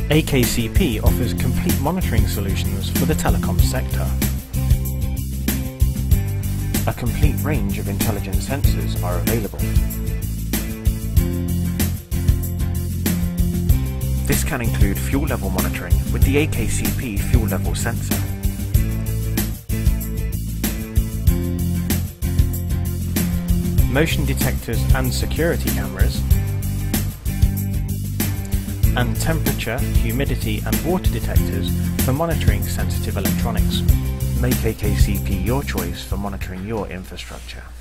AKCP offers complete monitoring solutions for the telecom sector. A complete range of intelligent sensors are available. This can include fuel level monitoring with the AKCP fuel level sensor. Motion detectors and security cameras, and temperature, humidity and water detectors for monitoring sensitive electronics. Make AKCP your choice for monitoring your infrastructure.